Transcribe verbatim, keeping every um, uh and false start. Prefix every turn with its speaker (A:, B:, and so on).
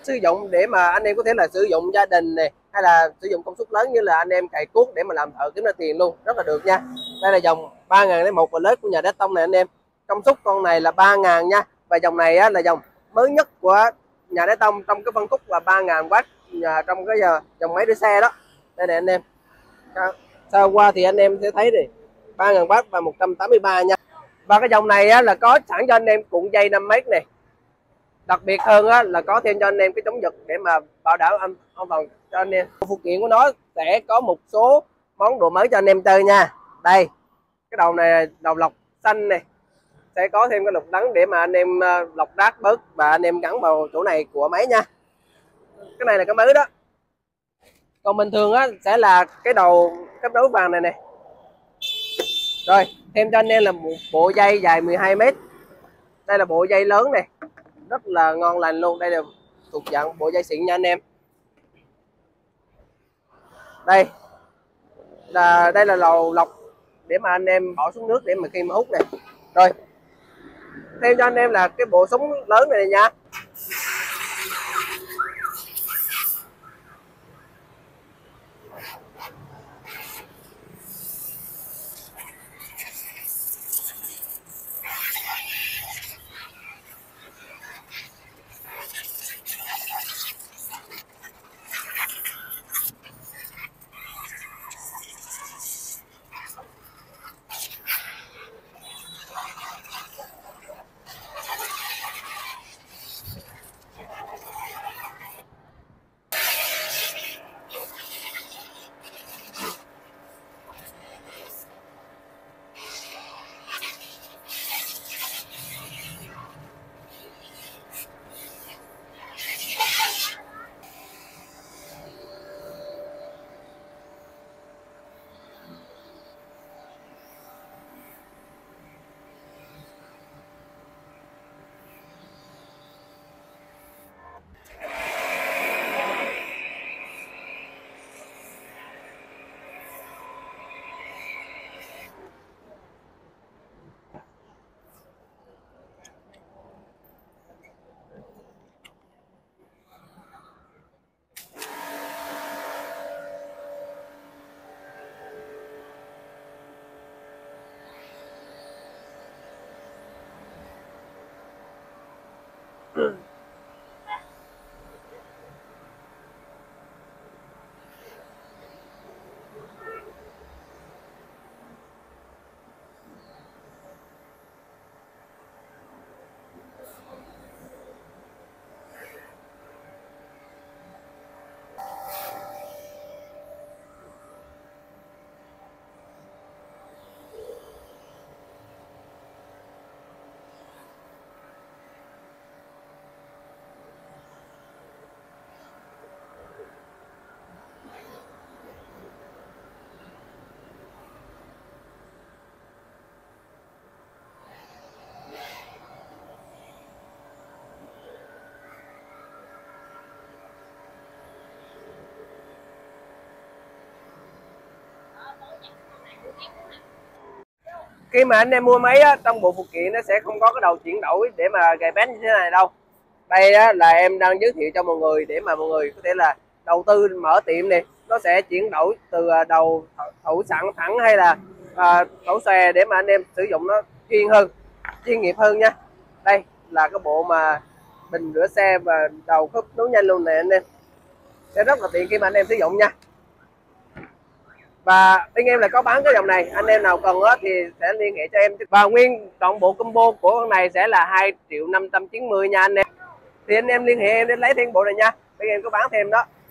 A: sử dụng để mà anh em có thể là sử dụng gia đình này, hay là sử dụng công suất lớn như là anh em cày cuốc để mà làm thợ kiếm ra tiền luôn, rất là được nha. Đây là dòng ba ngàn lẻ một và lết của nhà Đá Tông này anh em. Công suất con này là ba ngàn nha. Và dòng này á, là dòng mới nhất của nhà Đá Tông trong cái phân khúc là ba ngàn oát trong cái giờ dòng máy để xe đó. Đây này anh em. Sau qua thì anh em sẽ thấy này, ba ngàn oát và một trăm tám mươi ba nha. Và cái dòng này á, là có sẵn cho anh em cuộn dây năm mét này. Đặc biệt hơn á, là có thêm cho anh em cái chống giật để mà bảo đảm an toàn cho anh em. Phụ kiện của nó sẽ có một số món đồ mới cho anh em chơi nha. Đây, cái đầu này đầu lọc xanh này, sẽ có thêm cái lục đắng để mà anh em lọc đát bớt và anh em gắn vào chỗ này của máy nha. Cái này là cái mới đó. Còn bình thường á sẽ là cái đầu kết nối vàng này này. Rồi thêm cho anh em là một bộ dây dài mười hai mét. Đây là bộ dây lớn này, rất là ngon lành luôn. Đây là thuộc dạng bộ dây xịn nha anh em. Đây là đây là lầu lọc để mà anh em bỏ xuống nước để mà khi mà hút này. Rồi thêm cho anh em là cái bộ súng lớn này, này nha. Khi mà anh em mua máy á, trong bộ phụ kiện nó sẽ không có cái đầu chuyển đổi để mà gài bén như thế này đâu. Đây á, là em đang giới thiệu cho mọi người để mà mọi người có thể là đầu tư mở tiệm này, nó sẽ chuyển đổi từ đầu thủ sẵn thẳng hay là à, thủ xòe để mà anh em sử dụng nó chuyên hơn, chuyên nghiệp hơn nha. Đây là cái bộ mà bình rửa xe và đầu khớp nối nhanh luôn này anh em, sẽ rất là tiện khi mà anh em sử dụng nha. Và anh em là có bán cái dòng này, anh em nào cần á thì sẽ liên hệ cho em. Và nguyên toàn bộ combo của con này sẽ là hai triệu năm trăm chín mươi nha anh em. Thì anh em liên hệ em để lấy thêm bộ này nha, anh em có bán thêm đó.